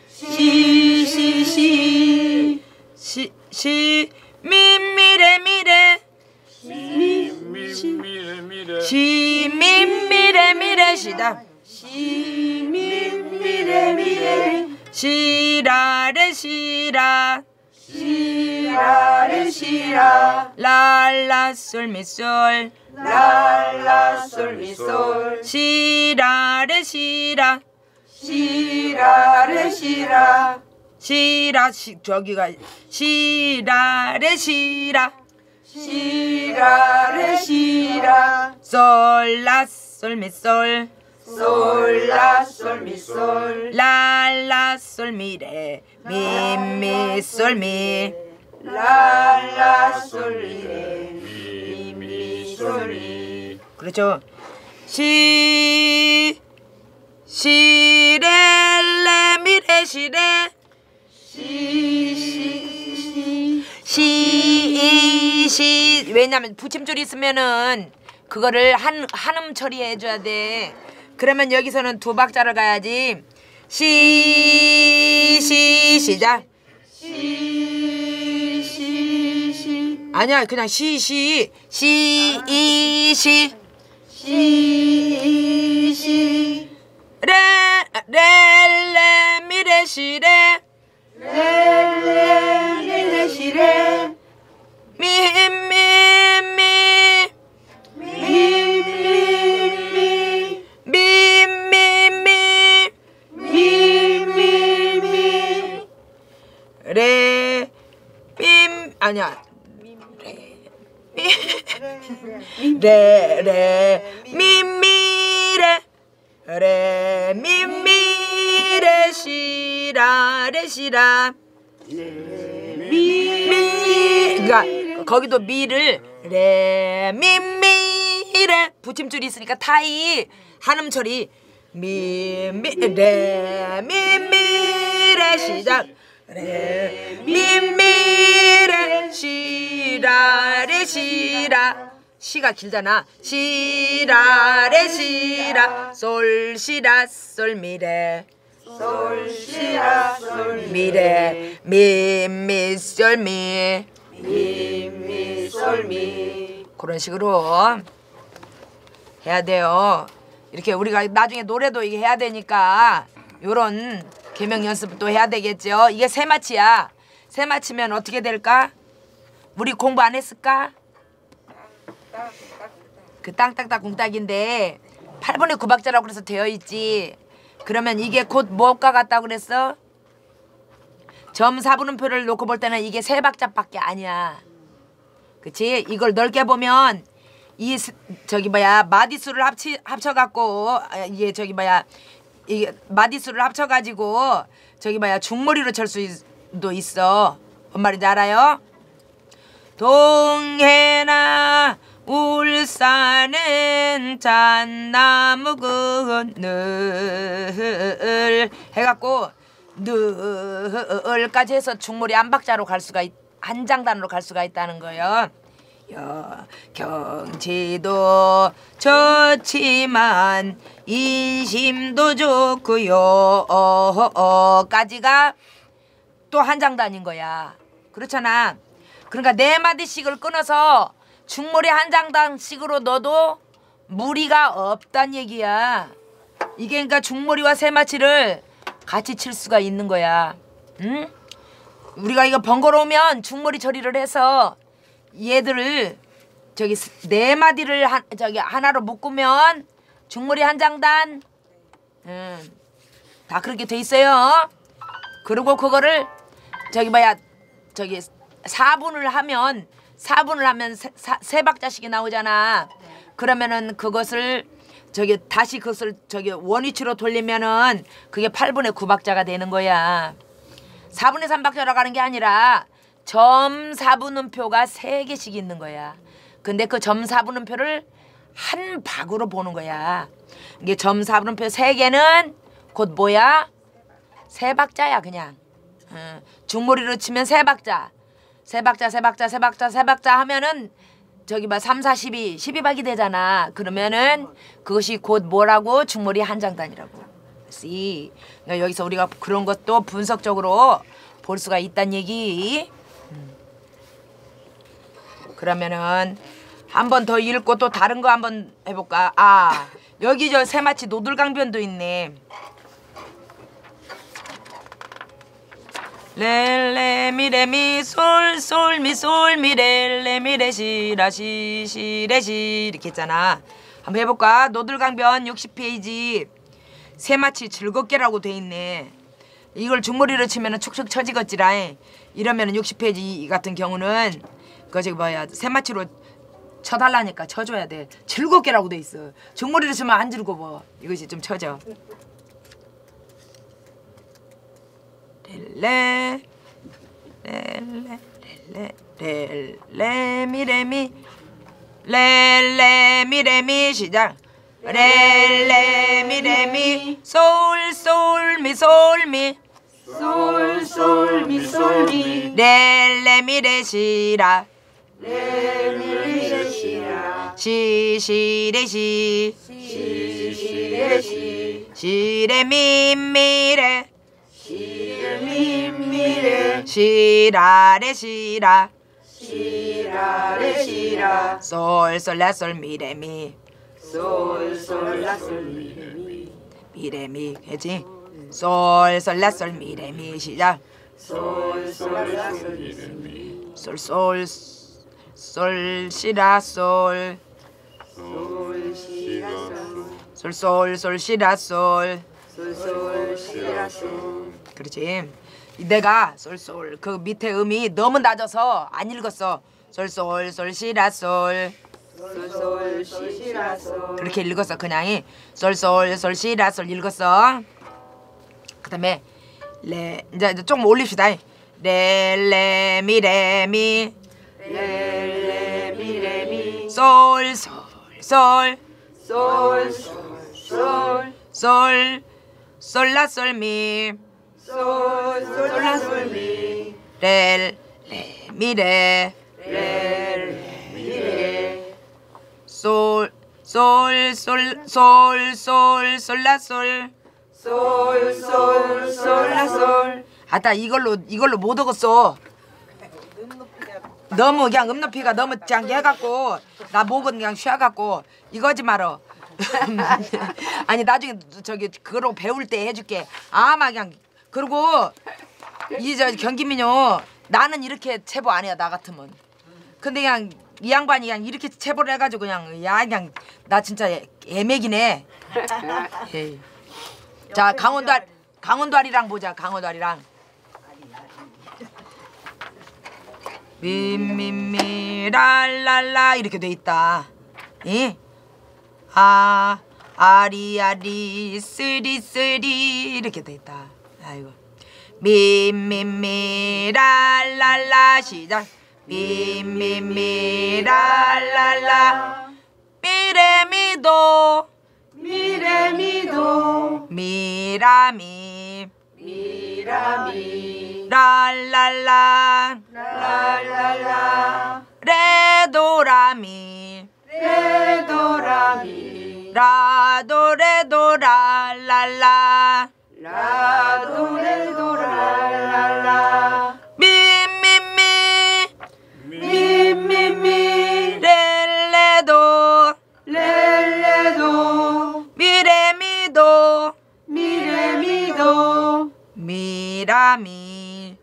시시시 시시 미미레 미레 시미미레 미레 시다 시미미레 미레 시라레 시라 시라레 시라 랄라 솔미솔 랄라 솔미솔 시라레 시라 시라레 시라 시라 시 저기가 시라레 시라 시라레 시라 솔라 솔미솔 솔라 솔미솔 랄라 솔미레 미미 솔미 랄라 솔미레 미미 솔미 그렇죠. 시 시레레 미레 시레 시시시 시시 왜냐면 붙임줄이 있으면은 그거를 한 한음 처리해 줘야 돼. 그러면 여기서는 두 박자를 가야지. 시, 시, 시작. 시, 시, 시. 아니야, 그냥 시, 시. 시, 이, 시. 시, 시. 레, 레, 레, 미, 레, 시, 레. 레, 레, 미, 레, 시, 레. 미, 미, 미. 미, 미, 미. 미미미 미미미 레 밈 아니야 레레 미미레 레 미미레 시라 레 시라 미 그러니까 거기도 미를 레 미미레 붙임줄이 있으니까 타이 한음 처리 미미레 미미레 시작 레 미미레 시라레 시라 시가 길잖아. 시라레 시라 솔 시라 솔 미레 솔 시라 솔 미레 미미 솔 미 미미 솔 미 그런 식으로 해야 돼요. 이렇게 우리가 나중에 노래도 이게 해야 되니까 요런 개명 연습도 해야 되겠죠. 이게 세마치야. 세마치면 어떻게 될까? 우리 공부 안 했을까? 그 땅땅땅 공딱인데 팔 분의 구 박자라고 그래서 되어 있지. 그러면 이게 곧 뭐가 같다고 그랬어? 점 사분음표를 놓고 볼 때는 이게 세 박자밖에 아니야. 그치? 이걸 넓게 보면 이 저기 뭐야 마디수를 합치 합쳐갖고 이게 저기 뭐야 이게 마디수를 합쳐가지고 저기 뭐야 중머리로 칠 수도 있어. 뭔 말인지 알아요? 동해나 울산은 잣나무 그늘 해갖고 늘까지 해서 중머리 한 박자로 갈 수가 있, 한 장단으로 갈 수가 있다는 거예요. 여, 경치도 좋지만 인심도 좋고요. 어, 어, 까지가 또 한 장단인 거야. 그렇잖아. 그러니까 네 마디씩을 끊어서 중머리 한 장단씩으로 넣어도 무리가 없단 얘기야. 이게 그러니까 중머리와 세마치를 같이 칠 수가 있는 거야. 응? 우리가 이거 번거로우면 중머리 처리를 해서 얘들을 저기 네 마디를 한, 저기 하나로 묶으면 중머리 한 장단. 응. 다 그렇게 돼 있어요. 그리고 그거를 저기 뭐야 저기 사 분을 하면 사 분을 하면 세, 사, 세 박자씩이 나오잖아. 그러면은 그것을 저기 다시 그것을 저기 원위치로 돌리면은 그게 팔 분의 구 박자가 되는 거야. 사 분의 삼 박자로 가는 게 아니라 점 사 분음표가 세 개씩 있는 거야. 근데 그 점 사 분음표를 한 박으로 보는 거야. 이게 점 사 분음표 세 개는 곧 뭐야? 세 박자야 그냥. 응. 중머리로 치면 세 박자. 세 박자 세 박자 세 박자 세 박자 하면은 저기 막 삼, 사, 십이, 십이 박이 되잖아. 그러면은 그것이 곧 뭐라고? 중머리 한 장단이라고. See? 그러니까 여기서 우리가 그런 것도 분석적으로 볼 수가 있단 얘기. 음. 그러면은 한 번 더 읽고 또 다른 거 한번 해볼까? 아 여기 저 세마치 노들강변도 있네. 레레미레미 솔솔미솔미 레레미레시라시 시레시 이렇게 했잖아. 한번 해볼까? 노들강변 육십 페이지 세마치 즐겁게라고 돼 있네. 이걸 중머리로 치면은 축축 처지겠지라. 이러면은 육십 페이지 같은 경우는 그 저기 뭐야 세마치로 쳐달라니까 쳐줘야 돼. 즐겁게라고 돼 있어. 중머리로 치면 안 즐거워. 이것이 좀 쳐져. 레 레레 레레 레미레미 레레미레미 시작. 레레미레미 솔솔미솔미 솔솔미솔미 레레미레시라 레미레시라 시시레시 시시레시 시레미미레 시레미미레 시라레 시라 시라레 시라 솔솔라솔 미레미 솔솔라솔 미레미 미레미 했지? 솔솔라솔 미레미 시작. 솔솔라솔 미레미 솔솔 솔 시라 솔 솔시라솔 솔솔 솔 시라 솔 솔솔시라솔 그렇지. 내가 솔솔 그 밑에 음이 너무 낮아서 안 읽었어. 솔솔 솔 시라 솔 솔솔시라솔 그렇게 읽었어. 그냥이 솔솔 솔 시라 솔 읽었어. 그다음에 레 이제 조금 올립시다. 레레미레미 레레미레미 솔솔솔 솔솔솔 솔 솔라솔미 솔솔라솔미 레 레미레 레레미레 솔솔솔솔솔 솔라솔 솔솔솔라솔 아따 이걸로 이걸로 못 얻었어. 너무 그냥 음높이가 너무 그냥 해갖고 나 목은 그냥 쉬어갖고 이거지 말어. 아니 나중에 저기 그거 배울 때 해줄게. 아마 그냥 그리고 이 저 경기민요 나는 이렇게 체보 안 해요 나 같으면. 근데 그냥 이 양반이 그냥 이렇게 체보를 해가지고 그냥 야 그냥 나 진짜 애매기네. 에이. 자 강원도 강원도 아리랑 보자. 강원도 아리랑. 미미미 랄랄라 이렇게 돼 있다. 이? 아 아리아리 쓰리쓰리 이렇게 돼 있다. 아이고. 미미미 랄랄라 시작. 미미미 랄랄라 미레미도 미레미도 미라미 미라미 랄랄라 랄랄라 레도라 레도라미 레도라미 라도레도랄랄라 라도레도랄랄라 미미미 미미미 렐레도 렐레도 미레미도 미레미도 미라미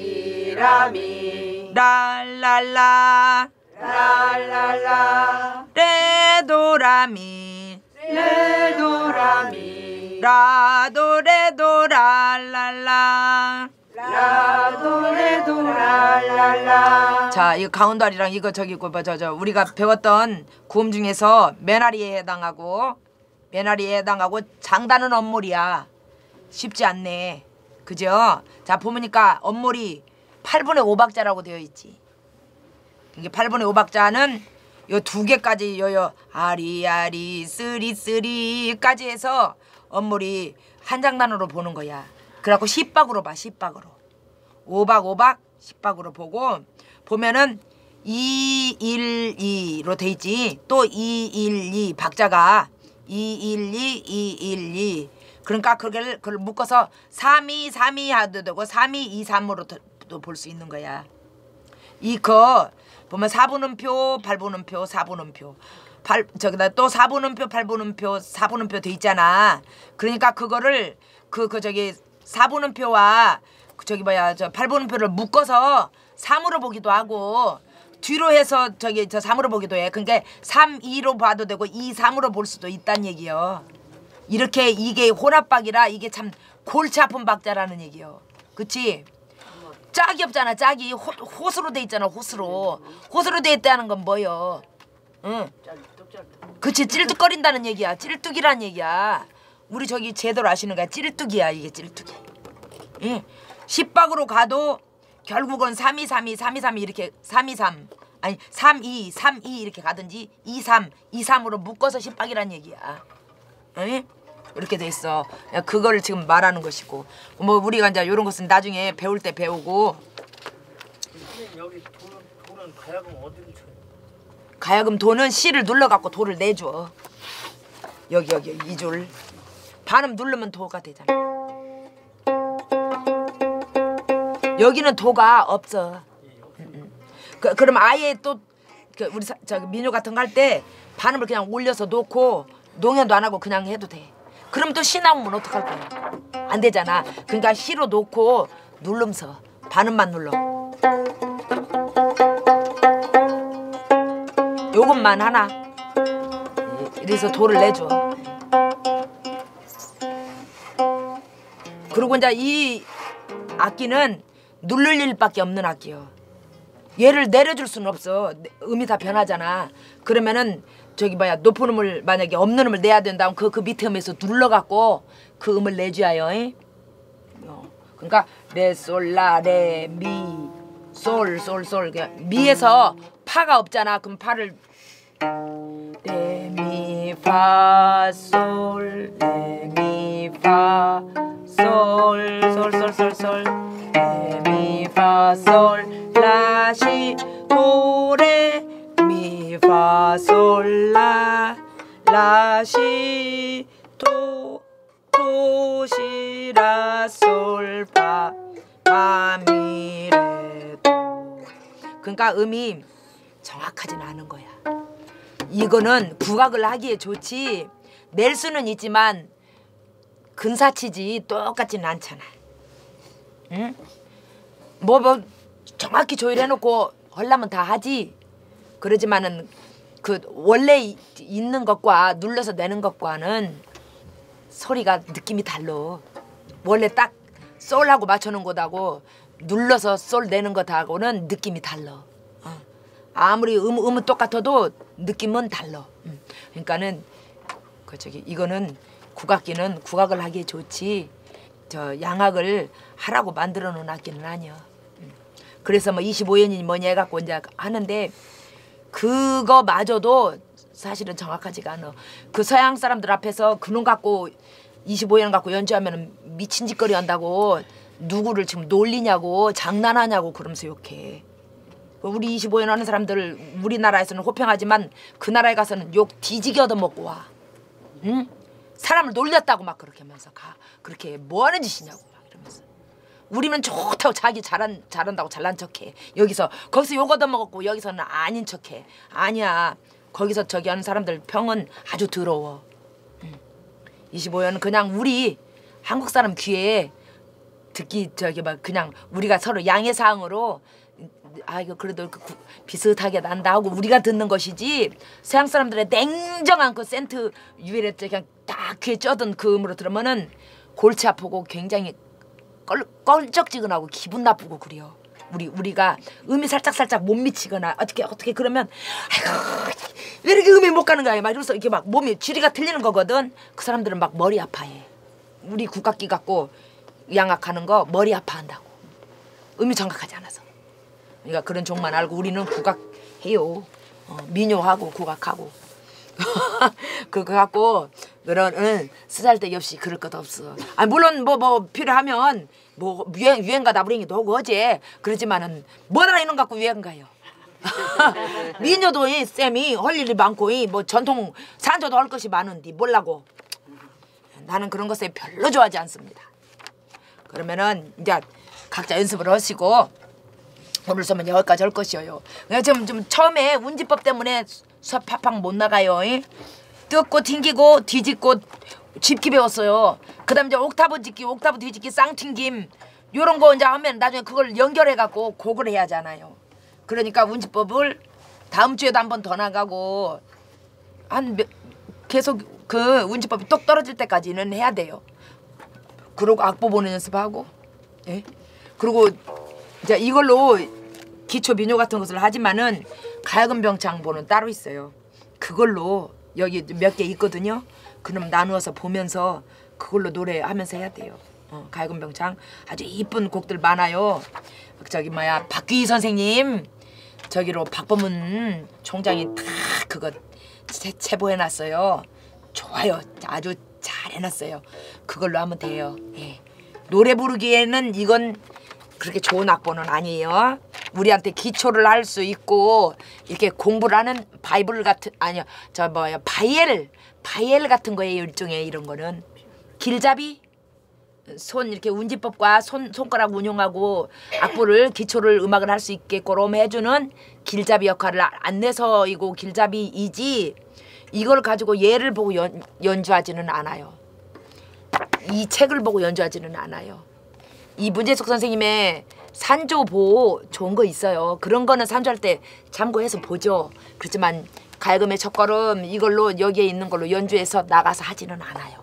미라미 랄랄라 랄랄라 레도라미 레도라미 라도레도랄랄라. 라도레도랄랄라. 자, 이거 가운다리랑 이거 저기 뭐저저 우리가 배웠던 구음 중에서 매나리에 해당하고 매나리에 해당하고 장단은 엄물이야. 쉽지 않네. 그죠? 자, 보니까 엄물이 팔분의 오 박자라고 되어 있지. 이게 팔분의 오 박자는 요 두 개까지 요요 아리아리 쓰리쓰리까지 해서 엄물이 한 장단으로 보는 거야. 그래갖고 십박으로 봐. 십박으로. 오박 오박 십박으로 보고 보면은 이 일 이로 돼 있지. 또 이 일 이 박자가 이 일 이 이 일 이. 그러니까 그걸 그걸 묶어서 삼 이 삼 이 하도 되고 삼 이 이 삼으로도 볼 수 있는 거야. 이거 보면 사분음표, 팔분음표, 사분음표. 팔 저기다 또 사분음표, 팔분음표, 사분음표 돼 있잖아. 그러니까 그거를 그 그 저기 사분음표와 그 저기 뭐야 저 팔분음표를 묶어서 삼으로 보기도 하고 뒤로 해서 저기 저 삼으로 보기도 해. 그러니까 삼, 이로 봐도 되고 이, 삼으로 볼 수도 있단 얘기요. 이렇게 이게 혼합박이라 이게 참 골치 아픈 박자라는 얘기요. 그치? 짝이 없잖아. 짝이 호, 호수로 돼 있잖아. 호수로. 호수로 돼 있다는 건 뭐요? 응. 그치, 찔뚝거린다는 얘기야. 찔뚝이란 얘기야. 우리 저기 제대로 아시는 거야. 찔뚝이야. 이게 찔뚝이. 응. 십박으로 가도 결국은 삼 이 삼 이 삼 이 삼 이 이렇게 삼 이 삼 아니 삼 이 삼 이 이렇게 가든지 이 삼 이 삼으로 묶어서 십박이란 얘기야. 응? 이렇게 돼 있어. 그거를 지금 말하는 것이고 뭐 우리가 이제 이런 것은 나중에 배울 때 배우고. 여기 돈은 돈은 가야금 어디로 줘요? 가야금 도는 C를 눌러갖고 도를 내줘. 여기 여기 이 줄 반음 누르면 도가 되잖아. 여기는 도가 없어. 응, 응. 그, 그럼 아예 또 그 우리 사, 저기 민요 같은 거 할 때 반음을 그냥 올려서 놓고 농연도 안 하고 그냥 해도 돼. 그럼 또 시 나오면 어떡할 거야? 안 되잖아. 그러니까 시로 놓고 누르면서 반음만 눌러. 요것만 하나. 이래서 도를 내줘. 그리고 이제 이 악기는 누를 일밖에 없는 악기요. 얘를 내려줄 수는 없어. 음이 다 변하잖아. 그러면은 저기 뭐야 높은 음을 만약에 없는 음을 내야 된다면 그, 그 밑에 음에서 눌러갖고 그 음을 내줘야요. 이? 어. 그러니까 레솔라레미솔솔솔 미에서 파가 없잖아. 그럼 파를 레미파솔 레미파솔 솔솔솔솔 레미파솔 라시 도레 미파솔라 라시 도 도시라솔파 파미레도. 그러니까 음이 정확하진 않은 거야. 이거는 국악을 하기에 좋지 낼 수는 있지만 근사치지 똑같지는 않잖아. 응? 뭐, 뭐 정확히 조율해놓고 하려면 다 하지. 그러지만은 그 원래 이, 있는 것과 눌러서 내는 것과는 소리가 느낌이 달라. 원래 딱 솔하고 맞춰놓은 것하고 눌러서 솔 내는 것하고는 느낌이 달라. 어. 아무리 음, 음은 똑같아도 느낌은 달라. 음. 그러니까는 그 저기 이거는 국악기는 국악을 하기에 좋지 저 양악을 하라고 만들어 놓은 악기는 아니야. 음. 그래서 뭐 이십오 년이니 뭐니 해갖고 이제 하는데 그거마저도 사실은 정확하지가 않아. 그 서양 사람들 앞에서 그놈 갖고 이십오 년 갖고 연주하면 미친 짓거리 한다고 누구를 지금 놀리냐고 장난하냐고 그러면서 욕해. 우리 이십오 연 하는 사람들 우리나라에서는 호평하지만 그 나라에 가서는 욕 뒤지게 얻어먹고 와. 응? 사람을 놀렸다고 막 그렇게 하면서 가. 그렇게 뭐 하는 짓이냐고 막 이러면서. 우리는 좋다고 자기 잘한, 잘한다고 잘난 척해. 여기서 거기서 욕 얻어먹었고 여기서는 아닌 척해. 아니야. 거기서 저기 하는 사람들 평은 아주 더러워. 응. 이십오 연은 그냥 우리 한국 사람 귀에 듣기 저기 막 그냥 우리가 서로 양해사항으로 아 이거 그래도 비슷하게 난다 하고 우리가 듣는 것이지 서양 사람들의 냉정한 그 센트 유일에 그냥 딱 귀에 쩌든 그 음으로 들으면은 골치 아프고 굉장히 껄, 껄쩍지근하고 기분 나쁘고 그래요. 우리 우리가 음이 살짝 살짝 못 미치거나 어떻게 어떻게 그러면 아이고 왜 이렇게 음이 못 가는 거야 막 이러면서 이렇게 막 몸이 줄이가 틀리는 거거든. 그 사람들은 막 머리 아파해. 우리 국악기 갖고 양악하는 거 머리 아파한다고. 음이 정확하지 않아서. 그러니까 그런 종만 알고 우리는 국악해요. 어, 민요하고 국악하고. 그거 갖고 그런 응, 쓰잘데기 없이 그럴 것 없어. 아 물론 뭐뭐 뭐 필요하면 뭐 유행 유행가 나부랭이도 하고 어제 그러지만은 뭐라 이런 거 갖고 유행가요. 민요도 이 쌤이 할 일이 많고 이 뭐 전통 산조도 할 것이 많은데 뭘라고. 나는 그런 것에 별로 좋아하지 않습니다. 그러면은 이제 각자 연습을 하시고 오늘 수업은 여기까지 할 것이에요. 내가 지금 좀 처음에 운지법 때문에 수업 팍팍 못 나가요. 이? 뜯고 튕기고 뒤집고 짚기 배웠어요. 그다음 이제 옥타브 짚기, 옥타브 뒤집기, 쌍튕김 요런 거 이제 하면 나중에 그걸 연결해 갖고 곡을 해야 하잖아요. 그러니까 운지법을 다음 주에도 한 번 더 나가고 한 몇, 계속 그 운지법이 똑 떨어질 때까지는 해야 돼요. 그리고 악보 보는 연습하고, 예. 그리고 이제 이걸로 기초 민요 같은 것을 하지만은 가야금 병창보는 따로 있어요. 그걸로 여기 몇 개 있거든요. 그럼 나누어서 보면서 그걸로 노래하면서 해야 돼요. 어, 가야금 병창 아주 이쁜 곡들 많아요. 저기 뭐야 박귀희 선생님 저기로 박범은 총장이 다 그거 체, 체보해놨어요. 좋아요. 아주 잘 해놨어요. 그걸로 하면 돼요. 예. 노래 부르기에는 이건 그렇게 좋은 악보는 아니에요. 우리한테 기초를 할 수 있고 이렇게 공부를 하는 바이블 같은 아니요 저 뭐야 바이엘 바이엘 같은 거예요. 일종의 이런 거는 길잡이 손 이렇게 운지법과 손 손가락 운용하고 악보를 기초를 음악을 할 수 있게끔 해주는 길잡이 역할을 안내서이고 길잡이이지 이걸 가지고 예를 보고 연, 연주하지는 않아요. 이 책을 보고 연주하지는 않아요. 이 문재숙 선생님의 산조보 좋은 거 있어요. 그런 거는 산조할 때 참고해서 보죠. 그렇지만 가야금의 첫걸음 이걸로 여기에 있는 걸로 연주해서 나가서 하지는 않아요.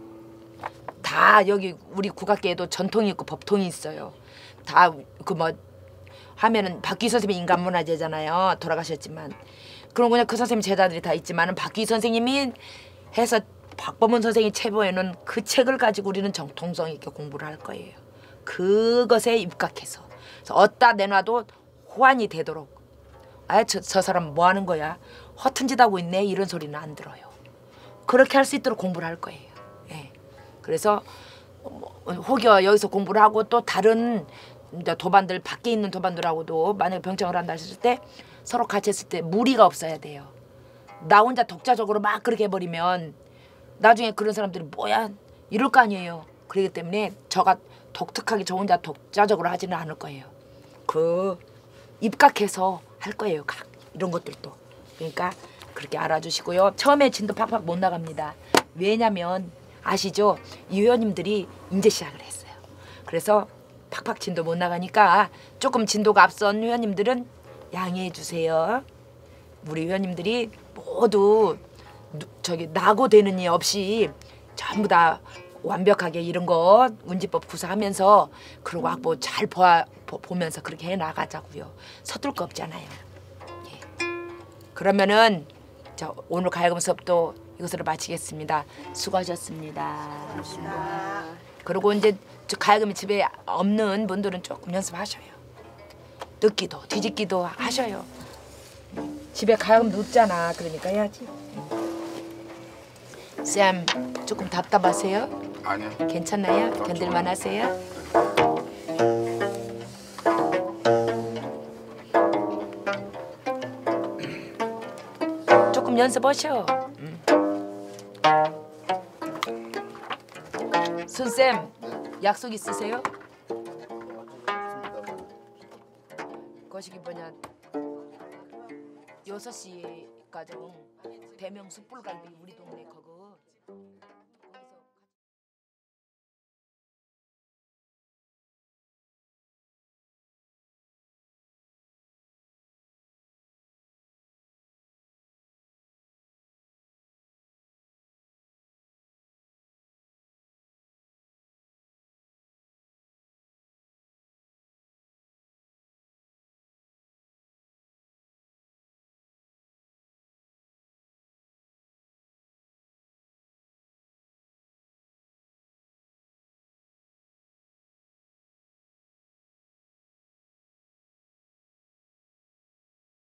다 여기 우리 국악계에도 전통이 있고 법통이 있어요. 다 그 뭐 하면은 박귀희 선생님이 인간문화재잖아요. 돌아가셨지만 그런 그냥 그 선생님 제자들이 다 있지만은 박귀희 선생님이 해서 박범은 선생이 체보에는 그 책을 가지고 우리는 정통성 있게 공부를 할 거예요. 그것에 입각해서 어디다 내놔도 호환이 되도록 아, 저, 저 사람 뭐 하는 거야? 허튼 짓 하고 있네? 이런 소리는 안 들어요. 그렇게 할 수 있도록 공부를 할 거예요. 예. 그래서 혹여 여기서 공부를 하고 또 다른 도반들 밖에 있는 도반들하고도 만약에 병창을 한다 했을 때 서로 같이 했을 때 무리가 없어야 돼요. 나 혼자 독자적으로 막 그렇게 해버리면 나중에 그런 사람들이 뭐야 이럴 거 아니에요. 그렇기 때문에 저가 독특하게 저 혼자 독자적으로 하지는 않을 거예요. 그 입각해서 할 거예요. 각 이런 것들도. 그러니까 그렇게 알아주시고요. 처음에 진도 팍팍 못 나갑니다. 왜냐면 아시죠? 이 회원님들이 이제 시작을 했어요. 그래서 팍팍 진도 못 나가니까 조금 진도가 앞선 회원님들은 양해해 주세요. 우리 회원님들이 모두 저기 낙오되는 일 없이 전부 다 완벽하게 이런 거 운지법 구사하면서 그리고 악보 잘 보아, 보, 보면서 그렇게 해 나가자고요. 서툴 거 없잖아요. 예. 그러면은 저 오늘 가야금 수업도 이것으로 마치겠습니다. 수고하셨습니다. 고맙습니다. 그리고 이제 저 가야금이 집에 없는 분들은 조금 연습하셔요. 듣기도 뒤집기도 하셔요. 집에 가야금도 없잖아. 그러니까 해야지. 쌤 조금 답답하세요? 아니요. 괜찮나요? 견딜만 하세요? 연습하셔. 음. 손쌤 약속 있으세요? 거시기 뭐냐 여섯 시까지 대명 숯불갈비 우리도